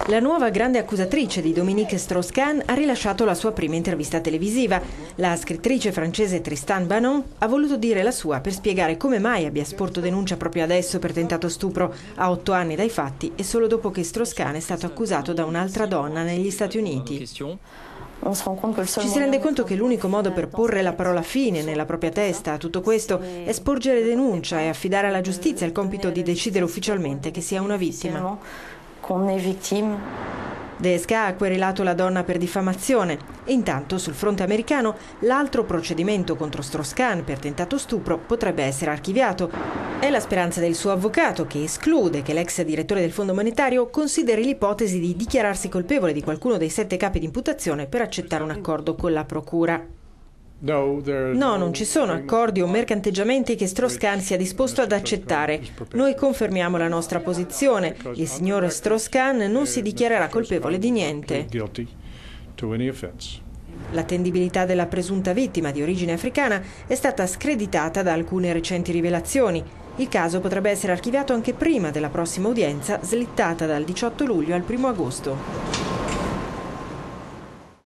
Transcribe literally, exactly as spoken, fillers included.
La nuova grande accusatrice di Dominique Strauss-Kahn ha rilasciato la sua prima intervista televisiva. La scrittrice francese Tristan Banon ha voluto dire la sua per spiegare come mai abbia sporto denuncia proprio adesso per tentato stupro, a otto anni dai fatti e solo dopo che Strauss-Kahn è stato accusato da un'altra donna negli Stati Uniti. Ci si rende conto che l'unico modo per porre la parola fine nella propria testa a tutto questo è sporgere denuncia e affidare alla giustizia il compito di decidere ufficialmente che sia una vittima. D S K ha querelato la donna per diffamazione e intanto sul fronte americano l'altro procedimento contro Strauss-Kahn per tentato stupro potrebbe essere archiviato. È la speranza del suo avvocato, che esclude che l'ex direttore del Fondo Monetario consideri l'ipotesi di dichiararsi colpevole di qualcuno dei sette capi di imputazione per accettare un accordo con la procura. No, non ci sono accordi o mercanteggiamenti che Strauss-Kahn sia disposto ad accettare. Noi confermiamo la nostra posizione. Il signor Strauss-Kahn non si dichiarerà colpevole di niente. L'attendibilità della presunta vittima di origine africana è stata screditata da alcune recenti rivelazioni. Il caso potrebbe essere archiviato anche prima della prossima udienza, slittata dal diciotto luglio al primo agosto.